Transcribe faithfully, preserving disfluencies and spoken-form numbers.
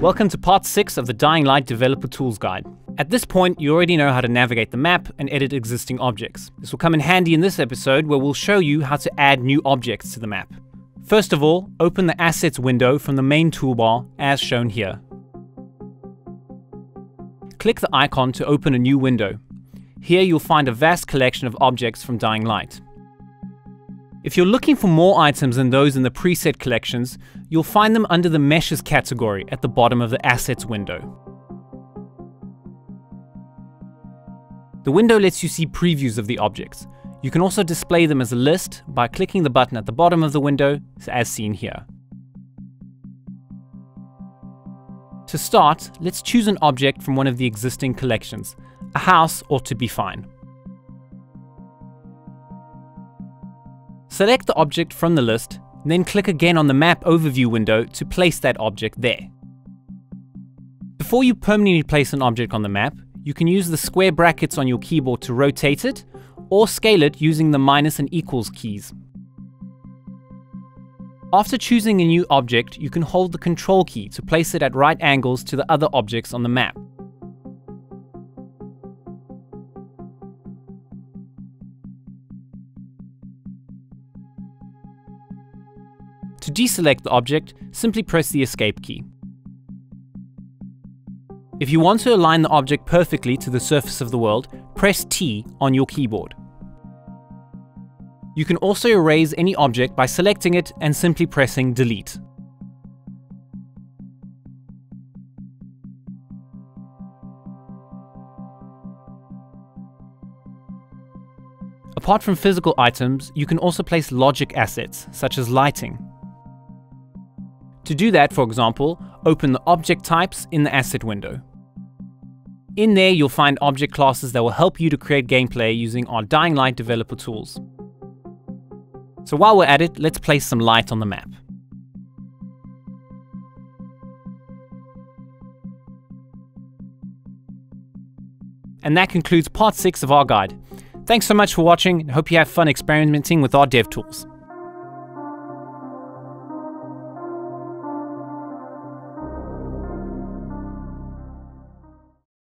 Welcome to part six of the Dying Light Developer Tools Guide. At this point, you already know how to navigate the map and edit existing objects. This will come in handy in this episode where we'll show you how to add new objects to the map. First of all, open the Assets window from the main toolbar as shown here. Click the icon to open a new window. Here you'll find a vast collection of objects from Dying Light. If you're looking for more items than those in the preset collections, you'll find them under the Meshes category at the bottom of the Assets window. The window lets you see previews of the objects. You can also display them as a list by clicking the button at the bottom of the window, as seen here. To start, let's choose an object from one of the existing collections. A house ought to be fine. Select the object from the list, then click again on the Map Overview window to place that object there. Before you permanently place an object on the map, you can use the square brackets on your keyboard to rotate it, or scale it using the minus and equals keys. After choosing a new object, you can hold the Control key to place it at right angles to the other objects on the map. To deselect the object, simply press the Escape key. If you want to align the object perfectly to the surface of the world, press T on your keyboard. You can also erase any object by selecting it and simply pressing Delete. Apart from physical items, you can also place logic assets, such as lighting. To do that, for example, open the Object Types in the Asset window. In there, you'll find object classes that will help you to create gameplay using our Dying Light developer tools. So while we're at it, let's place some light on the map. And that concludes part six of our guide. Thanks so much for watching, and hope you have fun experimenting with our dev tools.